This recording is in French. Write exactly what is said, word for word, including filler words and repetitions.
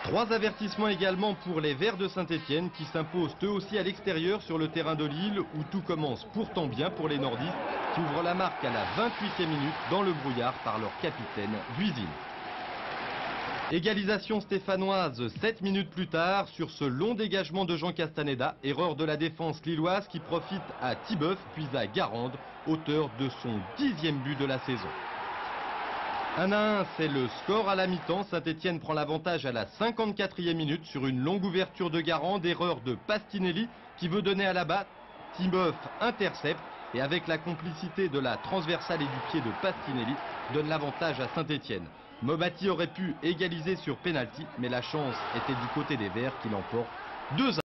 Trois avertissements également pour les Verts de Saint-Étienne qui s'imposent eux aussi à l'extérieur sur le terrain de Lille où tout commence pourtant bien pour les nordistes qui ouvrent la marque à la vingt-huitième minute dans le brouillard par leur capitaine Buisine. Égalisation stéphanoise sept minutes plus tard sur ce long dégagement de Jean Castaneda, erreur de la défense lilloise qui profite à Thibeuf puis à Garande, auteur de son dixième but de la saison. un à un, c'est le score à la mi-temps. Saint-Étienne prend l'avantage à la cinquante-quatrième minute sur une longue ouverture de Garande, erreur de Pastinelli qui veut donner à la batte. Thibeuf intercepte et avec la complicité de la transversale et du pied de Pastinelli donne l'avantage à Saint-Étienne. Mobati aurait pu égaliser sur pénalty, mais la chance était du côté des Verts qui l'emportent deux à un.